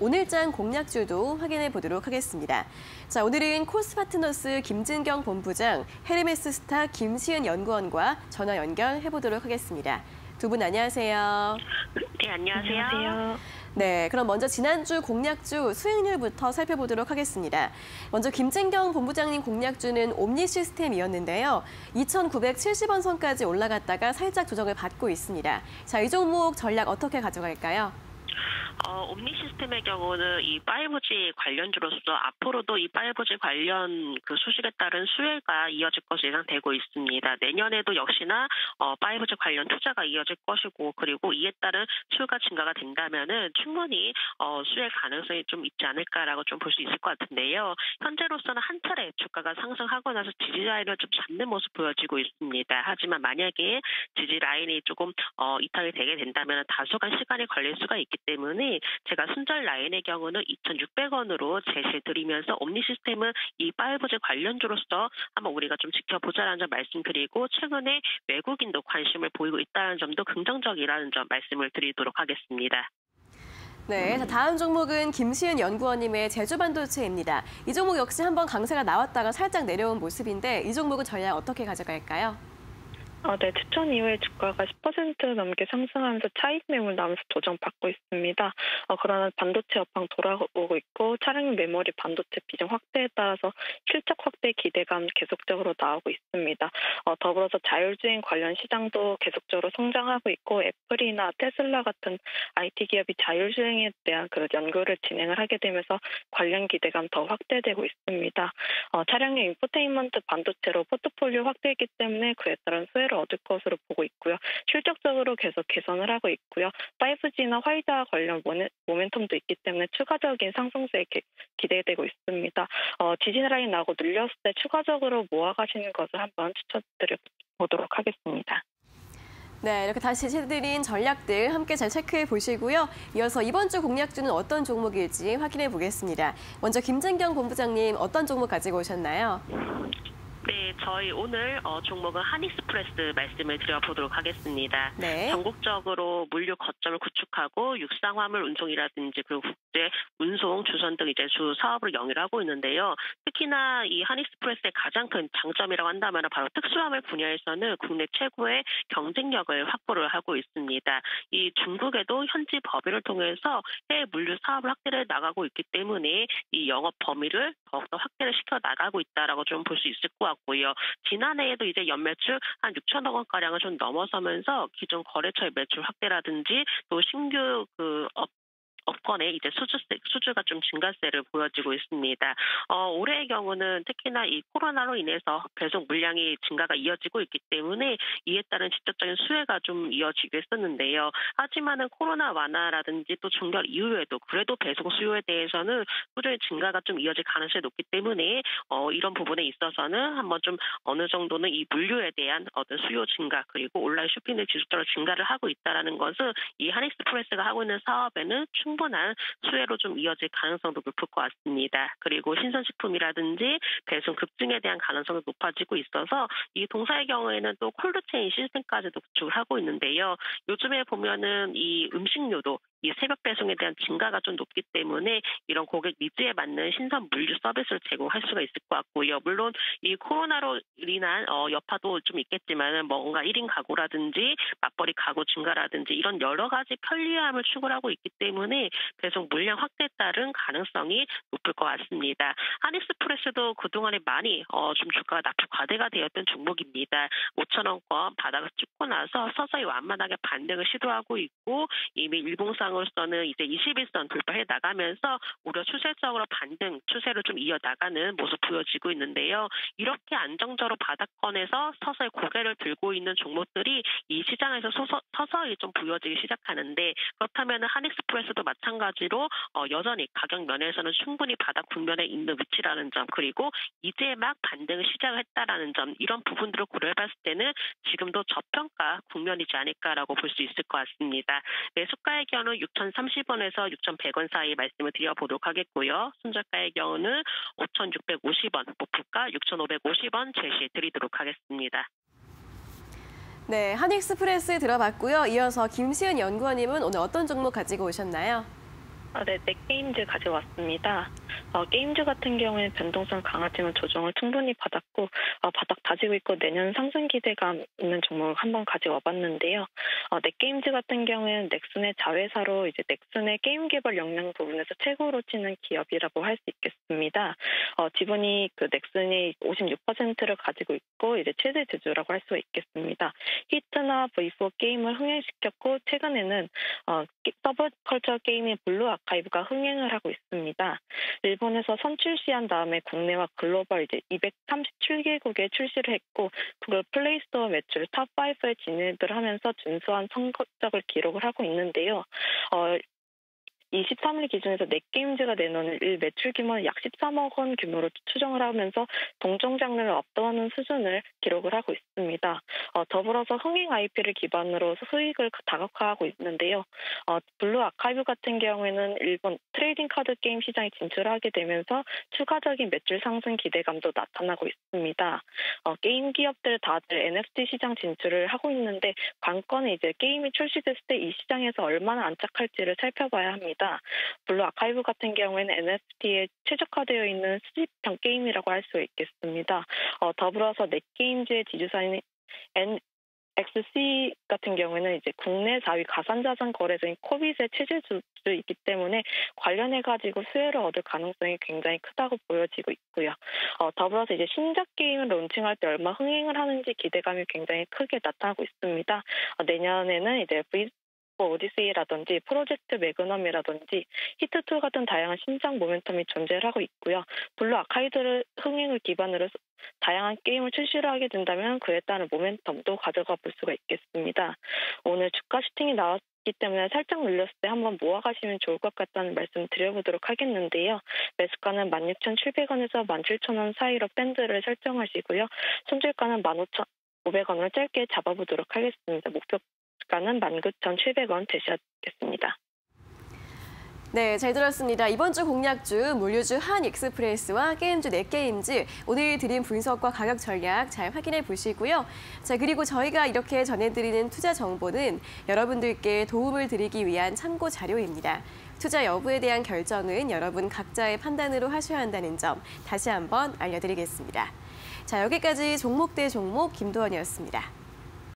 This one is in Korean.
오늘장 공략주도 확인해 보도록 하겠습니다. 자, 오늘은 코스파트너스 김진경 본부장, 헤르메스 스타 김시은 연구원과 전화 연결해 보도록 하겠습니다. 두 분 안녕하세요. 네, 안녕하세요. 네, 그럼 먼저 지난주 공략주 수익률부터 살펴보도록 하겠습니다. 먼저 김진경 본부장님 공략주는 옴니 시스템이었는데요. 2,970원 선까지 올라갔다가 살짝 조정을 받고 있습니다. 자, 이 종목 전략 어떻게 가져갈까요? 옴니 시스템의 경우는 이 5G 관련주로서 앞으로도 이 5G 관련 그 소식에 따른 수혜가 이어질 것으로 예상되고 있습니다. 내년에도 역시나 5G 관련 투자가 이어질 것이고, 그리고 이에 따른 수요가 증가가 된다면은 충분히 수혜 가능성이 좀 있지 않을까라고 좀 볼 수 있을 것 같은데요. 현재로서는 한 차례 주가가 상승하고 나서 지지 라인을 좀 잡는 모습 보여지고 있습니다. 하지만 만약에 지지 라인이 조금 이탈이 되게 된다면 다소간 시간이 걸릴 수가 있기 때문에 제가 순절 라인의 경우는 2,600원으로 제시해드리면서 옴니 시스템은 이 5G 관련주로서 한번 우리가 좀 지켜보자라는 점 말씀드리고, 최근에 외국인도 관심을 보이고 있다는 점도 긍정적이라는 점 말씀을 드리도록 하겠습니다. 네, 자, 다음 종목은 김시은 연구원님의 제주반도체입니다. 이 종목 역시 한번 강세가 나왔다가 살짝 내려온 모습인데 이 종목은 전략 어떻게 가져갈까요? 네, 추천 이후에 주가가 10% 넘게 상승하면서 차익 매물 나오면서 조정받고 있습니다. 그러나 반도체 업황 돌아오고 있고 차량용 메모리 반도체 비중 확대에 따라서 실적 확대 기대감 계속적으로 나오고 있습니다. 더불어서 자율주행 관련 시장도 계속적으로 성장하고 있고 애플이나 테슬라 같은 IT 기업이 자율주행에 대한 그런 연구를 진행을 하게 되면서 관련 기대감 더 확대되고 있습니다. 차량용 인포테인먼트 반도체로 포트폴리오 확대했기 때문에 그에 따른 수혜를 얻을 것으로 보고 있고요. 실적적으로 계속 개선을 하고 있고요. 5G나 화이자 관련 모멘텀도 있기 때문에 추가적인 상승세에 기대되고 있습니다. 지지 라인 나고 눌렸을 때 추가적으로 모아가시는 것을 한번 추천드려 보도록 하겠습니다. 네, 이렇게 다시 해드린 전략들 함께 잘 체크해 보시고요. 이어서 이번 주 공략주는 어떤 종목일지 확인해 보겠습니다. 먼저 김진경 본부장님 어떤 종목 가지고 오셨나요? 네, 저희 오늘 종목은 한익스프레스 말씀을 드려보도록 하겠습니다. 네. 전국적으로 물류 거점을 구축하고 육상 화물 운송이라든지 그리고 국제 운송, 주선 등 이제 주 사업을 영위하고 있는데요. 특히나 이 한익스프레스의 가장 큰 장점이라고 한다면 바로 특수화물 분야에서는 국내 최고의 경쟁력을 확보를 하고 있습니다. 이 중국에도 현지 법인을 통해서 해외 물류 사업을 확대를 나가고 있기 때문에 이 영업 범위를 더욱더 확대를 시켜 나가고 있다라고 좀 볼 수 있을 것 같고요. 지난해에도 이제 연매출 한 6천억 원가량을 좀 넘어서면서 기존 거래처의 매출 확대라든지 또 신규 업권의 이제 수주가 좀 증가세를 보여지고 있습니다. 올해의 경우는 특히나 이 코로나로 인해서 배송 물량이 증가가 이어지고 있기 때문에 이에 따른 직접적인 수혜가 좀 이어지고 있었는데요. 하지만은 코로나 완화라든지 또 종결 이후에도 그래도 배송 수요에 대해서는 꾸준히 증가가 좀 이어질 가능성이 높기 때문에 이런 부분에 있어서는 한번 좀 어느 정도는 이 물류에 대한 어떤 수요 증가 그리고 온라인 쇼핑을 지속적으로 증가를 하고 있다는 것은 이 한익스프레스가 하고 있는 사업에는 충분한 수혜로 좀 이어질 가능성도 높을 것 같습니다. 그리고 신선식품이라든지 배송 급증에 대한 가능성이 높아지고 있어서 이 동사의 경우에는 또 콜드체인 시스템까지도 구축을 하고 있는데요. 요즘에 보면은 이 음식료도 이 새벽 배송에 대한 증가가 좀 높기 때문에 이런 고객 니즈에 맞는 신선 물류 서비스를 제공할 수가 있을 것 같고요. 물론 이 코로나로 인한 여파도 좀 있겠지만 뭔가 1인 가구라든지 맞벌이 가구 증가라든지 이런 여러 가지 편리함을 추구하고 있기 때문에 배송 물량 확대에 따른 가능성이 높을 것 같습니다. 한익스프레스도 그동안에 많이 좀 주가가 납부 과대가 되었던 종목입니다. 5,000원권 바닥을 찍고 나서 서서히 완만하게 반등을 시도하고 있고 이미 일봉상으로서는 이제 21선 돌파해 나가면서 오히려 추세적으로 반등 추세를 좀 이어나가는 모습 보여지고 있는데요. 이렇게 안정적으로 바닥권에서 서서히 고개를 들고 있는 종목들이 이 시장에서 서서히 좀 부여지기 시작하는데, 그렇다면 한익스프레스도 마찬가지로 여전히 가격 면에서는 충분히 바닥 국면에 있는 위치라는 점, 그리고 이제 막 반등을 시작했다라는 점, 이런 부분들을 고려해봤을 때는 지금도 저평가 국면이지 않을까라고 볼 수 있을 것 같습니다. 매수가의 경우는 6,030원에서 6,100원 사이 말씀을 드려보도록 하겠고요. 순저가의 경우는 5,650원, 목표가 6,550원 제시해드리도록 하겠습니다. 네, 한익스프레스 들어봤고요. 이어서 김시은 연구원님은 오늘 어떤 종목 가지고 오셨나요? 네, 넷게임즈 가져왔습니다. 게임즈 같은 경우에는 변동성 강하지만 조정을 충분히 받았고 바닥 다지고 있고 내년 상승 기대감 있는 종목을 한번 가져와 봤는데요. 넷게임즈 같은 경우에는 넥슨의 자회사로 이제 넥슨의 게임 개발 역량 부분에서 최고로 치는 기업이라고 할 수 있겠습니다. 지분이 그 넥슨이 56%를 가지고 있고 이제 최대 주주라고 할 수 있겠습니다. 히트나 V4 게임을 흥행시켰고 최근에는 서브컬처 게임인 블루 아카이브가 흥행을 하고 있습니다. 일본에서 선출시한 다음에 국내와 글로벌 이제 237개국에 출시를 했고 구글 플레이스토어 매출 탑5에 진입을 하면서 준수한 성적을 기록을 하고 있는데요. 23일 기준에서 넷게임즈가 내놓은 일 매출 규모는 약 13억 원 규모로 추정을 하면서 동종 장르를 압도하는 수준을 기록을 하고 있습니다. 더불어서 흥행 IP를 기반으로 수익을 다각화하고 있는데요. 블루 아카이브 같은 경우에는 일본 트레이딩 카드 게임 시장에 진출하게 되면서 추가적인 매출 상승 기대감도 나타나고 있습니다. 게임 기업들 다들 NFT 시장 진출을 하고 있는데 관건은 이제 게임이 출시됐을 때 이 시장에서 얼마나 안착할지를 살펴봐야 합니다. 블루 아카이브 같은 경우에는 NFT에 최적화되어 있는 수집형 게임이라고 할 수 있겠습니다. 더불어서 넷게임즈의 지주사인 XC 같은 경우에는 이제 국내 4위 가상자산 거래소인 코빗의 체제 주주이기 때문에 관련해가지고 수혜를 얻을 가능성이 굉장히 크다고 보여지고 있고요. 더불어서 이제 신작 게임을 론칭할 때 얼마 흥행을 하는지 기대감이 굉장히 크게 나타나고 있습니다. 내년에는 이제 오디세이라든지 프로젝트 매그넘이라든지 히트2 같은 다양한 신작 모멘텀이 존재를 하고 있고요. 블루 아카이브를 흥행을 기반으로 다양한 게임을 출시를 하게 된다면 그에 따른 모멘텀도 가져가 볼 수가 있겠습니다. 오늘 주가 슈팅이 나왔기 때문에 살짝 눌렸을 때 한번 모아가시면 좋을 것 같다는 말씀 드려보도록 하겠는데요. 매수가는 16,700원에서 17,000원 사이로 밴드를 설정하시고요. 손절가는 15,500원으로 짧게 잡아보도록 하겠습니다. 목표가는 19,700원 되셔야겠습니다. 네, 잘 들었습니다. 이번 주 공략주, 물류주 한익스프레스와 게임주 넷게임즈 오늘 드린 분석과 가격 전략 잘 확인해 보시고요. 자, 그리고 저희가 이렇게 전해드리는 투자 정보는 여러분들께 도움을 드리기 위한 참고 자료입니다. 투자 여부에 대한 결정은 여러분 각자의 판단으로 하셔야 한다는 점 다시 한번 알려드리겠습니다. 자, 여기까지 종목 대 종목 김도원이었습니다.